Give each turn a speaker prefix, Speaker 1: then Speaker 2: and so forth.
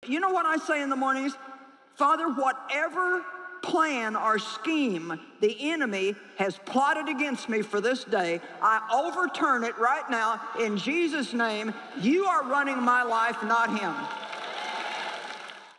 Speaker 1: You know what I say in the mornings? Father, whatever plan or scheme the enemy has plotted against me for this day, I overturn it right now in Jesus' name. You are running my life, not him.